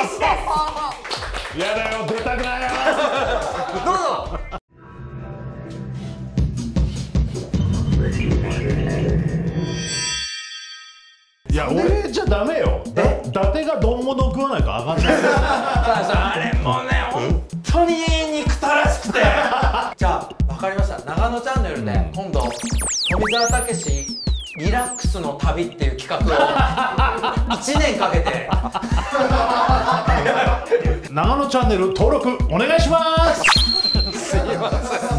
やだよ、出たくないよ。 どうぞ。 いや、俺じゃダメよ。伊達が丼物を食わないとあかんない。 あれもね、本当に憎たらしくて。じゃあ、わかりました。長野チャンネルで今度富澤たけしリラックスの旅っていう企画を1年かけて。 長野チャンネル登録お願いします。 すいません。